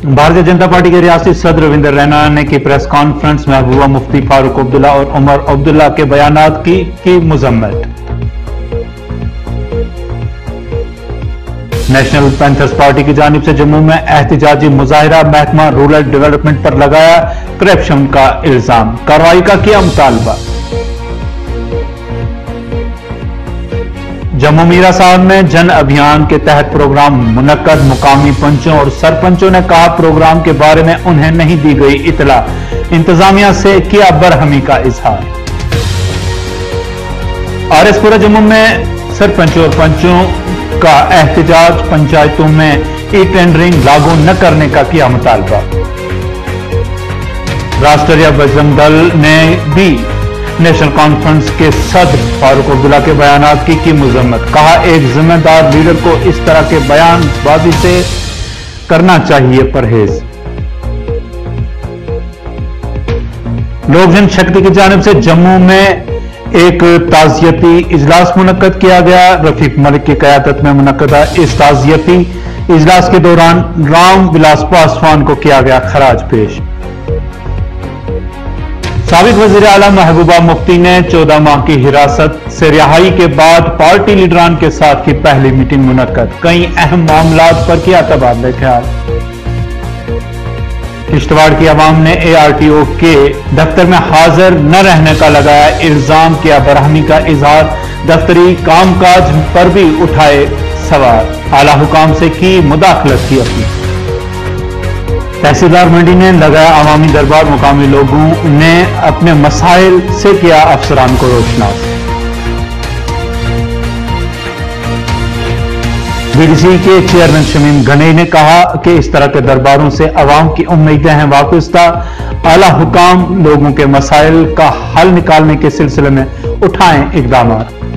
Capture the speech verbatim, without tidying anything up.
Bharatiya Janata party के रियासती सदर रविंदर रैना ने की प्रेस कॉन्फ्रेंस में महबूबा मुफ्ती फारूक अब्दुल्ला और उमर अब्दुल्ला के बयानात की की मुजम्मत। नेशनल पैंथर्स पार्टी की जानिब से जम्मू में एहतजाजी मुजाहिरा, महकमा रूरल डेवलपमेंट पर लगाया करप्शन का इल्जाम, कार्रवाई का किया मुतालबा। जम्मू मीरा साहब में जन अभियान के तहत प्रोग्राम मुनक्कद, मुकामी पंचों और सरपंचों ने कहा प्रोग्राम के बारे में उन्हें नहीं दी गई इतला, इंतजामिया से किया बरहमी का इजहार। आरएसपुरा जम्मू में सरपंचों और पंचों का एहतजाज, पंचायतों में ई टेंडरिंग लागू न करने का किया मुतालबा। राष्ट्रीय बजरंग दल ने भी नेशनल कॉन्फ्रेंस के सदर फारूक अब्दुल्ला के बयानात की की मुजम्मत, कहा एक जिम्मेदार लीडर को इस तरह के बयानबाजी से करना चाहिए परहेज। लोक जनशक्ति की जानिब से जम्मू में एक ताजियती इजलास मुनक्कद किया गया। रफीक मलिक की क़यादत में मुनक्कदा इस ताजियती इजलास के दौरान राम विलास पासवान को किया गया खराज पेश। साबिक वज़ीर आला महबूबा मुफ्ती ने चौदह माह की हिरासत से रिहाई के बाद पार्टी लीडरान के साथ की पहली मीटिंग मुनक्कद, कई अहम मामलात पर किया तबादला ख्याल। किश्तवाड़ की आवाम ने एआरटीओ के दफ्तर में हाजिर न रहने का लगाया इल्जाम, किया बरहमी का इजहार, दफ्तरी कामकाज पर भी उठाए सवाल, आला हुकाम से की मुदाखलत की अपनी। तहसीलदार मंडी ने लगाया अवामी दरबार, मुकामी लोगों ने अपने मसाइल से किया अफसरान को रोशनास। बीडीसी के चेयरमैन शमीम गनई ने कहा कि इस तरह के दरबारों से अवाम की उम्मीदें हैं वाबस्ता, आला हुकाम लोगों के मसाइल का हल निकालने के सिलसिले में उठाएं इकदाम।